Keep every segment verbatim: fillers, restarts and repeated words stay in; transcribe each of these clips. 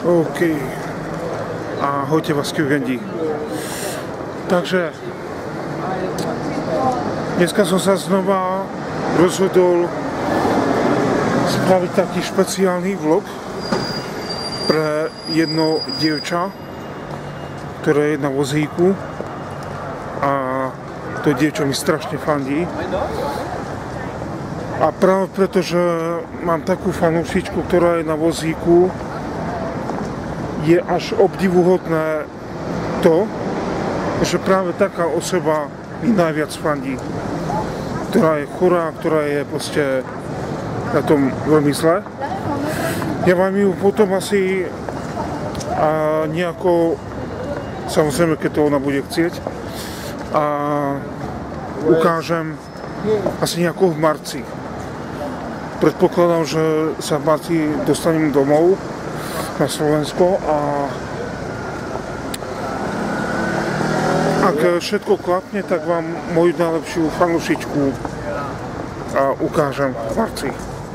OK. Ahojte vás Kyugendi. Takže dneska som sa znova rozhodol spraviť taký špeciálny vlog pre jedno dievča, ktoré je na vozíku, a to dievča mi strašne fandí. A práve preto, že mám takú fanúšičku, ktorá je na vozíku, je až obdivuhodné to, že práve taká osoba mi najviac fandí, ktorá je chorá, ktorá je proste na tom veľmi zle. Ja vám ju potom asi a nejako, samozrejme, keď to ona bude chcieť, a ukážem asi nejako v marci. Predpokladám, že sa v marci dostanem domov na Slovensko a ak všetko klapne, tak vám moju najlepšiu fanúšičku ukážem v marci.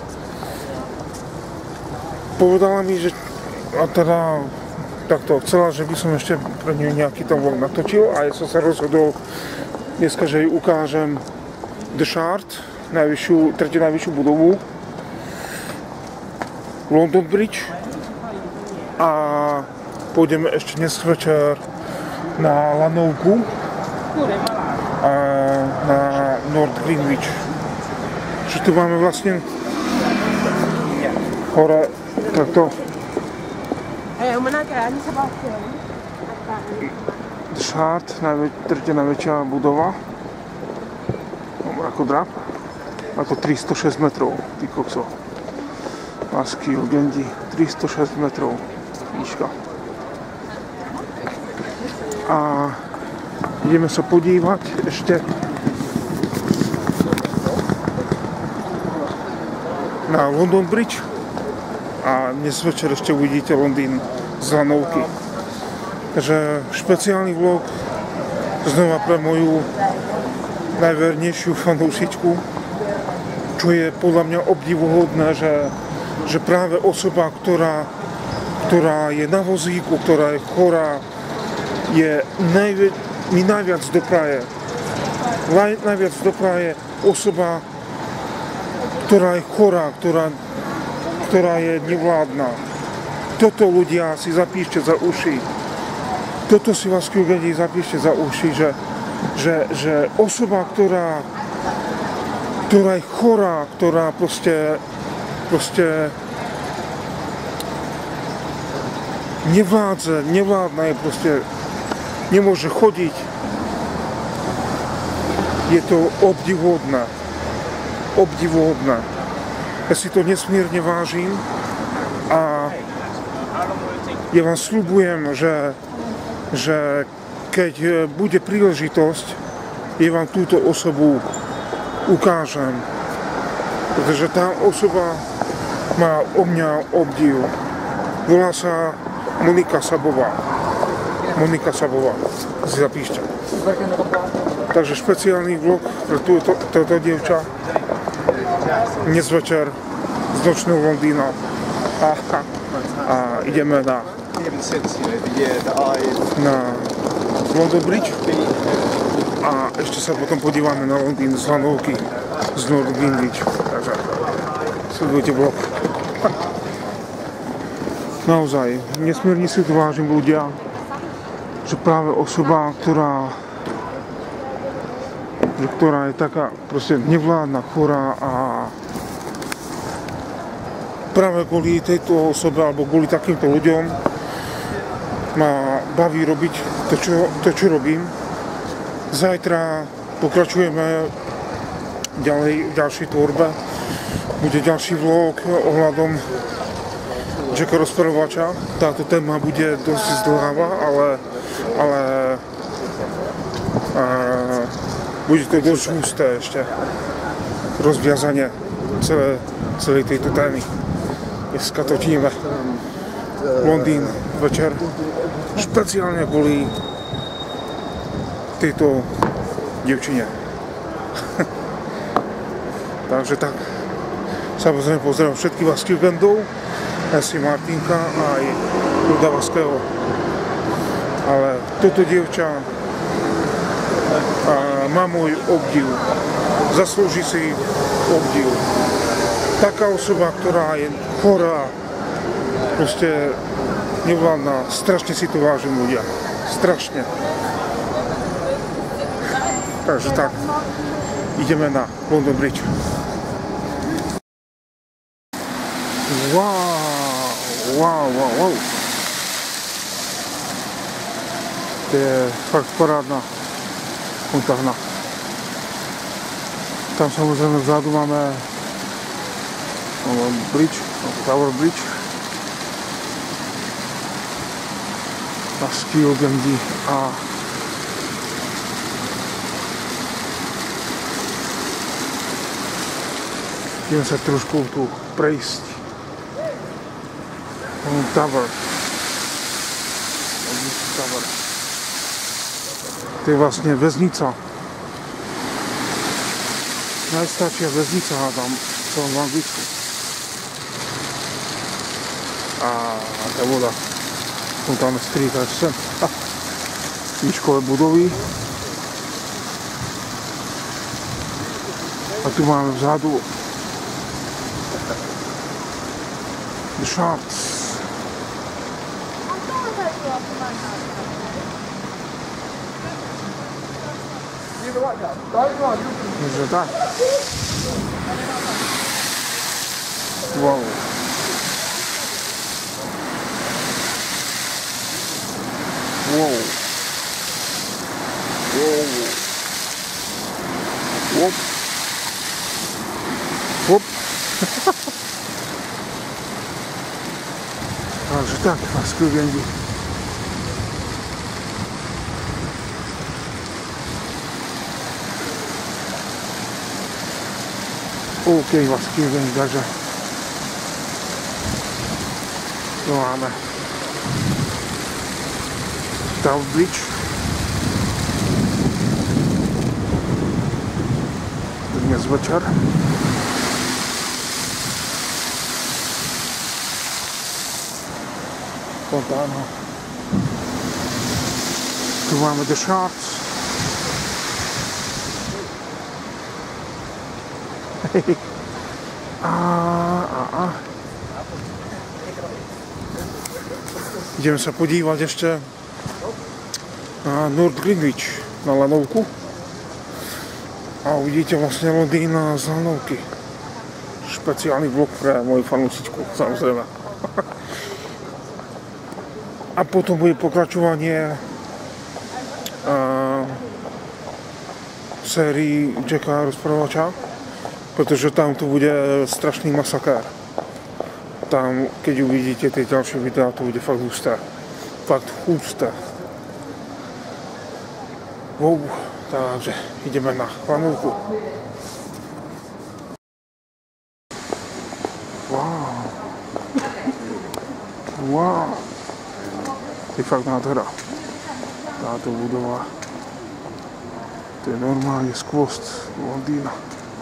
Povedala mi, že a teda takto chcela, že by som ešte pre ňu nejaký tam vlog natočil, a ja som sa rozhodol dneska, že jej ukážem The Shard, najvyššiu, tretiu najvyššiu budovu, London Bridge, a pôjdeme ešte dnes večer na lanovku a na North Greenwich. Čiže tu máme vlastne hore takto The Shard, tretia najväčšia budova, ako drap, ako tristošesť metrov, ty kokso. Vás Kyugendi, tristošesť metrov výška. A ideme sa podívať ešte na London Bridge, a dnes večer ešte uvidíte Londýn z lanovky. Takže špeciálny vlog znova pre moju najvernejšiu fanúšičku, čo je podľa mňa obdivuhodné, že, že práve osoba, ktorá, ktorá je na vozíku, ktorá je chorá, je najvi, mi najviac dopraje. Najviac dopraje osoba, ktorá je chorá, ktorá, ktorá je nevládna. Toto ľudia si zapíšte za uši. Toto si vás Kyugendi zapíšte za uši, že, že, že osoba, ktorá, ktorá je chorá, ktorá proste, proste nevládze, nevládna je proste, nemôže chodiť, je to obdivuhodné. Obdivuhodné. Ja si to nesmierne vážim a ja vám sľubujem, že, že keď bude príležitosť, ja vám túto osobu ukážem. Pretože tá osoba má o mňa obdiv. Volá sa Monika Sabová. Monika Sabová. Si zapíšte. Takže špeciálny vlog pre túto, toto dievča dnes večer z nočného Londýna. A, a ideme na na London Bridge a ešte sa potom podívame na Londýn z lanovky z North Greenwich. Takže sledujte vlog. Naozaj, nesmierne si to vážim, ľudia, že práve osoba, ktorá ktorá je taká proste nevládna, chorá, a práve kvôli tejto osobe alebo kvôli takýmto ľuďom ma baví robiť to, čo, to, čo robím. Zajtra pokračujeme ďalej v ďalšej tvorbe. Bude ďalší vlog ohľadom Jacka rozperovača. Táto téma bude dosť zdlháva, ale, ale a, bude to dosť husté ešte rozviazanie celé, celej tejto témy. Dneska točíme Londýn večer špeciálne kvôli tejto dievčine. Takže tak, samozrejme pozdravujem všetkých vás Kyugendov asi Martinka aj Ludavaského. Ale toto dievča má môj obdiv. Zaslúži si obdiv. Taká osoba, ktorá je chorá, proste nevládna, strašne si to vážim ľudia. Strašne. Takže tak, ideme na London Bridge. Wow, wow, wow, wow. To je fakt parádna fontahna. Tam samozrejme vzadu máme bridge, Tower Bridge. A Skill Gandy a idem sa trošku tu prejsť. Tower. Tower. To je vlastne väznica. Najstaršia väznica tam v celom Anglicku. A tá voda. Tam stríka sem. Výškové budovy. A tu máme vzadu The Sharks. Takže tak. Wow. Wow. Wow. Whoop. Whoop. Takže tak, a Skill Gandy. OK, vás Skill Gandy, takže tu máme Tower Bridge. Dnes večer. Fontána. Tu máme The Sharks. a, a, a. Ideme sa podívať ešte na North Greenwich, na lanovku. A uvidíte vlastne Londýn z lanovky. Špeciálny vlog pre moju fanúšičku, samozrejme. A potom bude pokračovanie uh, sérii Jacka rozprávača, pretože tam tu bude strašný masakér. Tam, keď uvidíte tie ďalšie videá, to bude fakt husté. Fakt husté. Wow, takže ideme na lanovku. Wow. Wow. Je fakt nádhera. Táto budova. To je normálne skvost Londýna.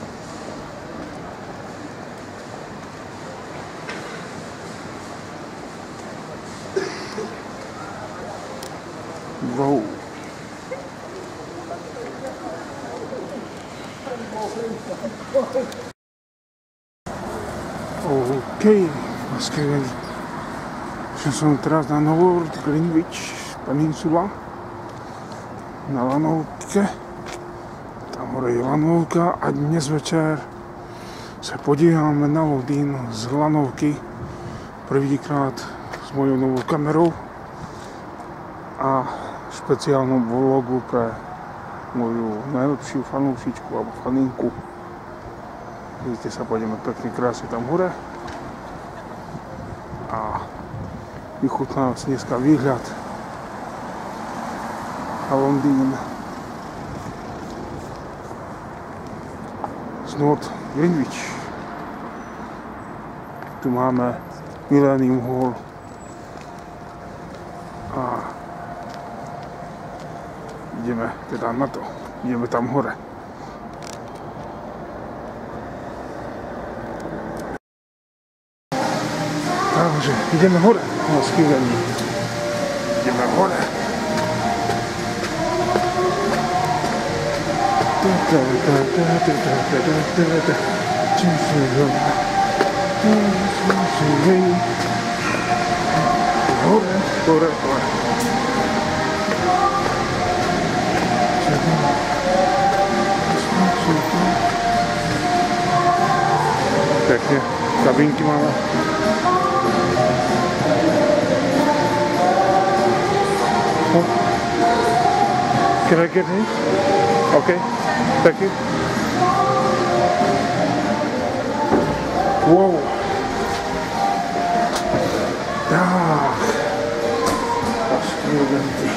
Wow. OK, skvělý. Že som teraz na North Greenwich Peninsula, na lanovke. Tam hore je lanovka a dnes večer sa podívame na Londýn z lanovky prvýkrát s mojou novou kamerou a špeciálnom vlogu pre moju najlepšiu fanúšičku alebo faninku. Vidíte, sa pôjdeme pekne krásne tam hore a vychutná nás dneska výhľad na Londýn z North Greenwich. Tu máme Millennium Hall a ideme teda na to, ideme tam hore. Takže ideme hore, lásky veľmi. Ideme hore. Hore, hore, hore. Pekne, kabinky máme. Oh. Can I get in? Okay, thank you. Wow. Tak. Skvělý.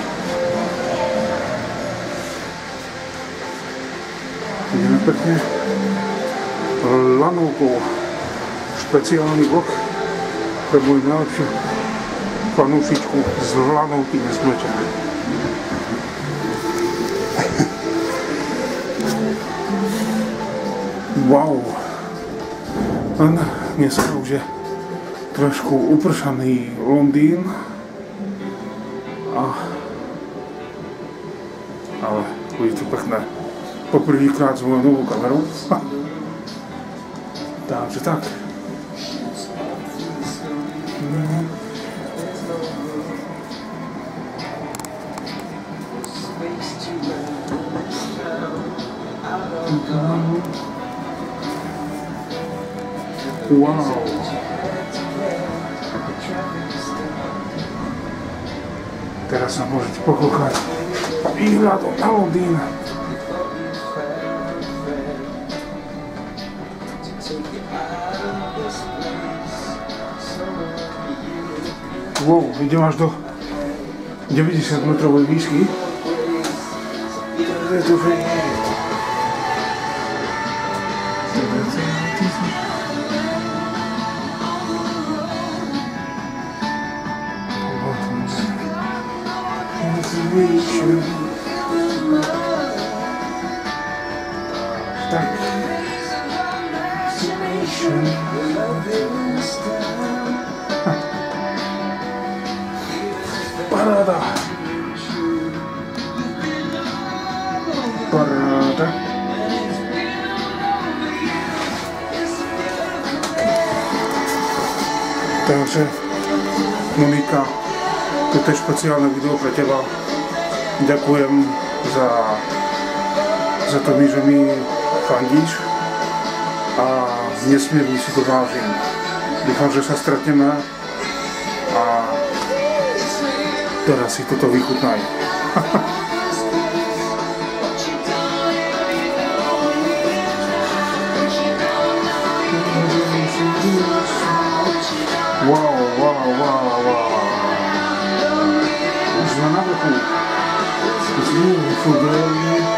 Ideme pekne lanovkou. Špeciálny vlog pre moju najlepšiu fanúšičku z lanovky Nesmlčené. Wow. Len dneska už je trošku upršaný Londýn. A, ale bude to pekné. Poprvýkrát s mojou novou kamerou. Takže tak. Wow. Teraz sa môžete pokoľkať výhľadom na Londýn. Wow, idem až do deväťdesiat metrovej výšky. Je to fajn. Tak. Paráda. Paráda. Takže, Monika, toto je špeciálne video pre teba. Ďakujem za, za to, že mi fandíš a nesmierne si to vážim. Dúfam, že sa stretneme a teraz si toto vychutnaj. Wow, wow, wow, wow. Už sme na vrchu. It's beautiful day.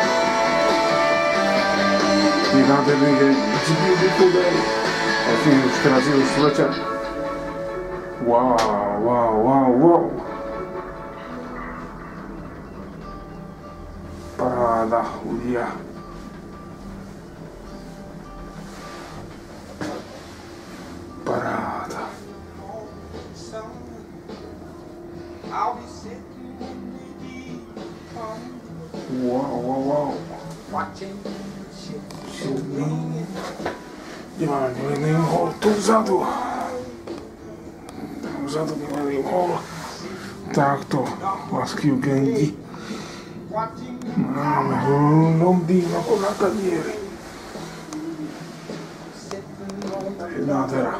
Je nádherný deň. It's a beautiful day. A už teraz je už večer. Wow, wow, wow, wow. Paráda, ľudia. Paráda. Wow, wow, wow. Kde máme Millennium Hall? Tu vzadu. Tam vzadu Millennium Hall. Takto, lásky Ugendi. Máme Londýn ako na tanieri. Je nádhera.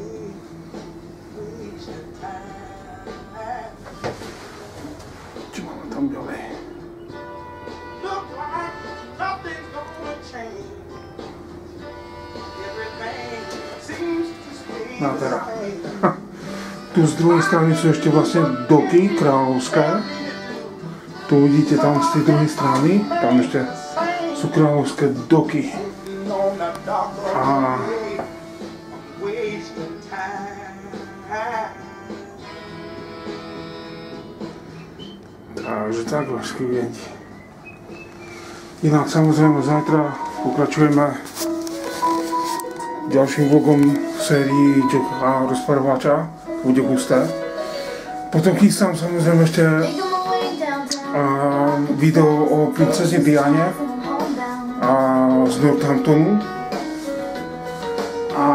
Čo máme tam ďalej? Nádhera. Tu z druhej strany sú ešte vlastne doky kráľovské. Tu vidíte tam z tej druhej strany, tam ešte sú kráľovské doky. A takže tak, lásky vidieť. Inak samozrejme zajtra pokračujeme ďalším vlogom sérii Jacka Rozparovača. bude husté. Potom chystám samozrejme ešte uh, video o princezne Diane a z Northamptonu. A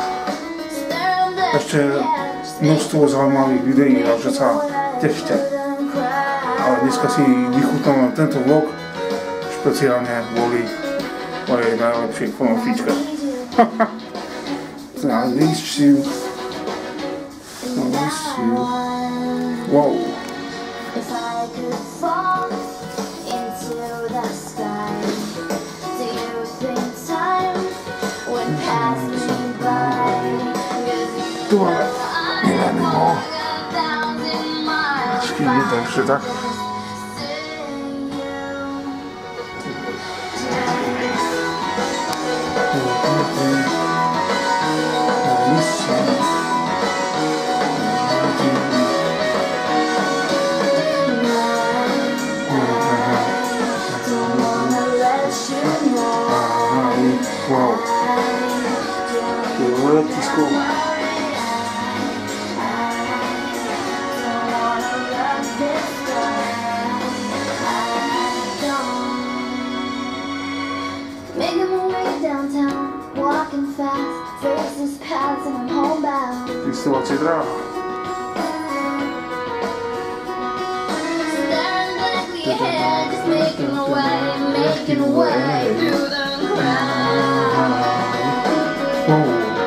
ešte množstvo zaujímavých videí, takže sa tešte. Ale dneska si vychutnáme tento vlog špeciálne kvôli mojej najlepšej fonofičke. I miss you. I miss you. Wow. If I could fall into the sky, do you think time would pass me by? Tu ale nemáme ho. Skývne, takže tak. Wow. Let's go. Making my way downtown, walking fast, faces pass and I'm homebound. Listovacie dráha. Staring blankly ahead, just making my way, making my way through the crowd. Wow.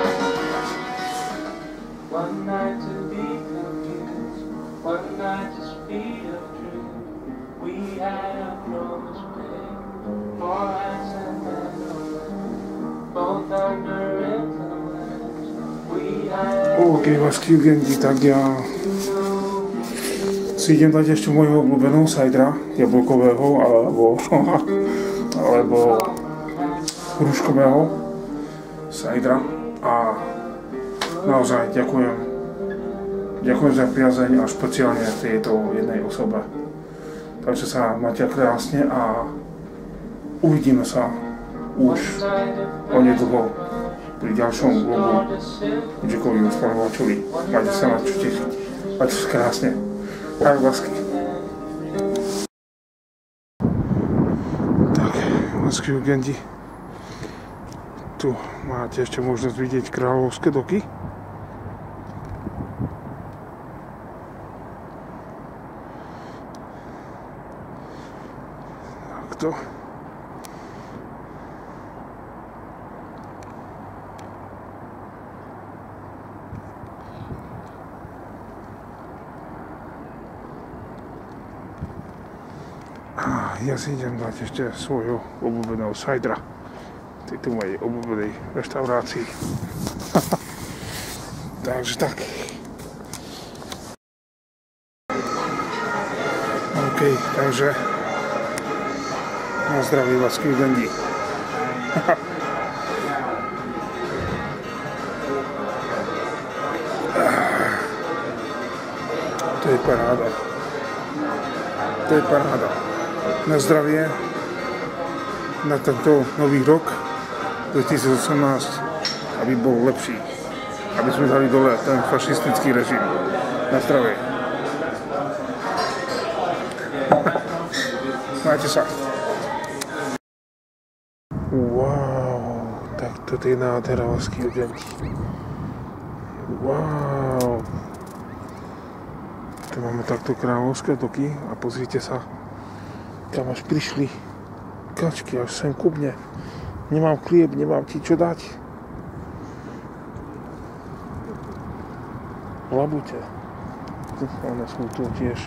One night to be confused, one night to speed of truth. We had a promise made, for hands and men, both under influence. We had O, keď vás kývgendi, tak ja si idem dať ešte môjho obľúbeného sajdra, jablkového, alebo, alebo hruškového sajdra. A naozaj ďakujem. Ďakujem za priazeň a špeciálne tejto jednej osobe. Takže sa máte krásne a uvidíme sa už onedlho pri ďalšom vlogu Jackovi Uspanovačovi. Majte sa na čo tešiť. Majte sa krásne. Aj lásky. Tak, lásky ugendi. Tu máte ešte možnosť vidieť kráľovské doky. Takto. A ja si idem dať ešte svojho obľúbeného sajdra tejto mojej obľúbenej reštaurácii. Takže tak. OK, takže na zdravie vás kývgendi. To je paráda. To je paráda. Na zdravie, na tento nový rok dvetisícosemnásť, aby bol lepší. Aby sme dali dole ten fašistický režim. Na zdravie. Majte sa. Wow, tak toto je nádhera, lásky ugendi. Wow. Tu máme takto kráľovské doky a pozrite sa, kam až prišli kačky, až sem ku mne. Nemám chlieb, nemám ti čo dať. Labute. One sú tu tiež.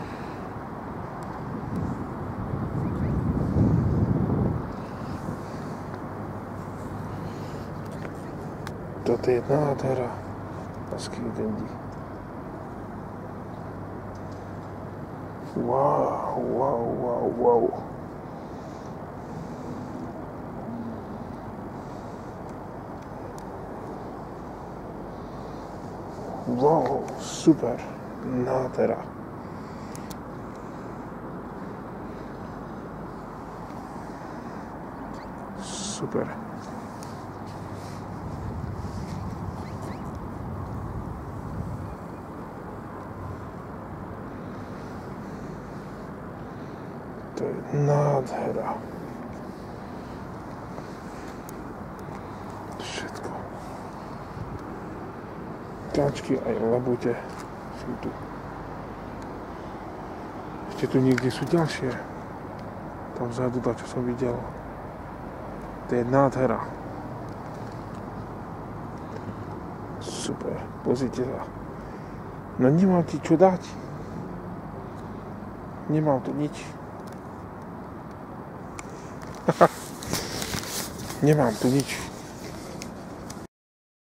Toto je nádhera. Lásky ugendi. Wow, wow, wow, wow. Wow, super, nádhera. Super. To je nádhera. Všetko. Kačky aj labute sú tu. Ešte tu niekde sú ďalšie. Tam vzadu, čo som videl. To je nádhera. Super, pozrite sa. No nemám ti čo dať. Nemám tu nič. Nemám tu nič.